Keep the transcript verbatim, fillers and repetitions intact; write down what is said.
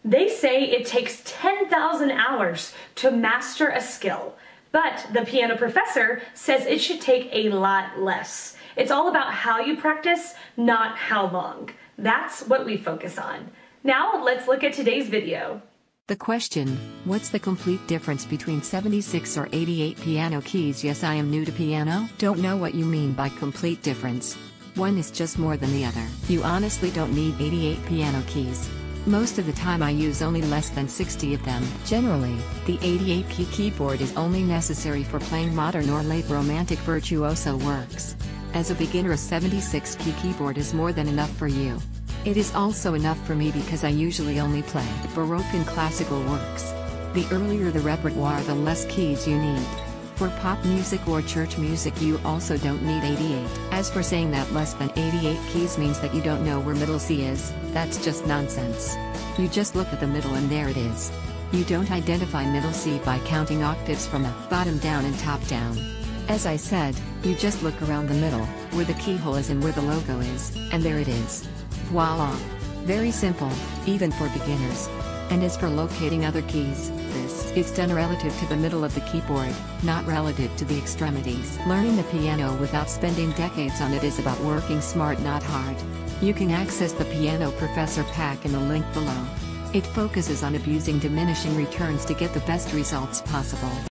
They say it takes ten thousand hours to master a skill, but the piano professor says it should take a lot less. It's all about how you practice, not how long. That's what we focus on. Now let's look at today's video. The question, what's the complete difference between seventy-six or eighty-eight piano keys? Yes, I am new to piano. Don't know what you mean by complete difference. One is just more than the other. You honestly don't need eighty-eight piano keys. Most of the time I use only less than sixty of them. Generally, the eighty-eight key keyboard is only necessary for playing modern or late romantic virtuoso works. As a beginner, a seventy-six key keyboard is more than enough for you. It is also enough for me because I usually only play Baroque and classical works. The earlier the repertoire, the less keys you need. For pop music or church music you also don't need eighty-eight. As for saying that less than eighty-eight keys means that you don't know where middle C is, that's just nonsense. You just look at the middle and there it is. You don't identify middle C by counting octaves from the bottom down and top down. As I said, you just look around the middle, where the keyhole is and where the logo is, and there it is. Voila! Very simple, even for beginners. And as for locating other keys, this is done relative to the middle of the keyboard, not relative to the extremities. Learning the piano without spending decades on it is about working smart, not hard. You can access the Piano Professor pack in the link below. It focuses on abusing diminishing returns to get the best results possible.